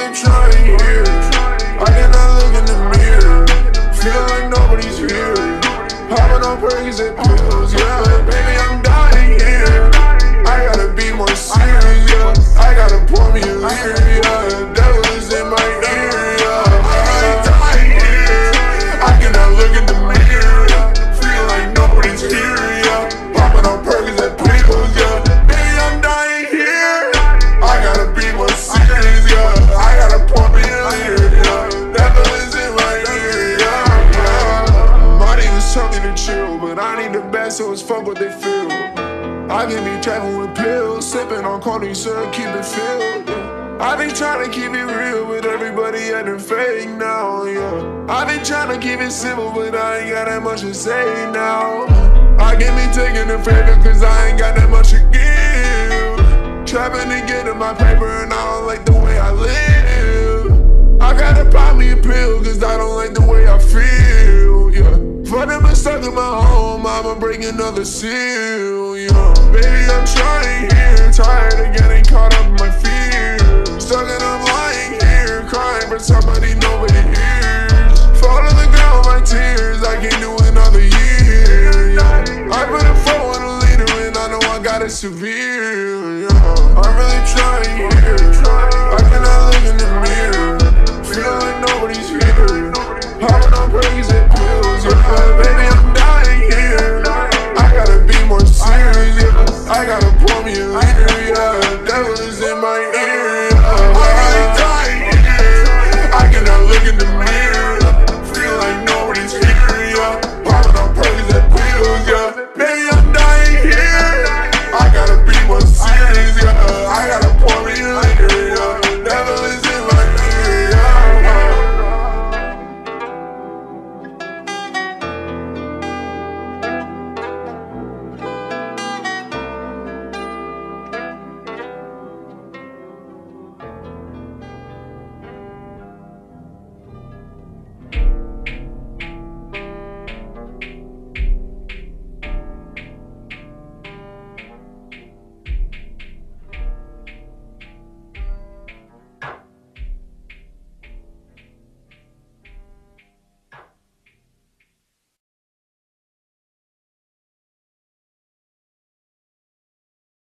really trying here. I cannot look in the mirror, feel like nobody's here. Popping on perks and pills, yeah. Baby, I'm dying here. I gotta be more serious, yeah. I gotta pour me a beer, yeah. Devil is in my ear, yeah. I'm really dying here. I cannot look in the mirror, yeah. Feel like nobody's here, yeah. Popping on perks and pills, yeah. Baby, I'm dying here. I gotta be more serious, yeah. I gotta pour me a beer, yeah. Devil is in my ear, yeah. My niggas tell me to chill, but I need the best, so it's fuck what they feel. I can be traveling with pills, sipping on coffee, so keep it filled, yeah. I been trying to keep it real, but everybody acting fake now, yeah. I been trying to keep it simple, but I ain't got that much to say now. I get me taking a favor, cause I ain't got that much to give. Trapping to get in my paper, and I don't like the way I live. I gotta pop me a pill, cause I don't like the way I feel, yeah. For them to stuck in my home, I'ma break another seal, yeah. Baby, I'm trying here, tired of getting caught up in my fears. Stuck and I'm lying here, crying for somebody nobody hears. Fall to the ground with my tears, I can't do another year, yeah. I put a 4 on a leader and I know I got it severe, yeah. I'm really trying here.